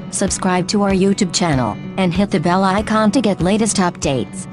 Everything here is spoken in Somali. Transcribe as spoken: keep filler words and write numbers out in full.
Subscribe to our YouTube channel, and hit the bell icon to get latest updates.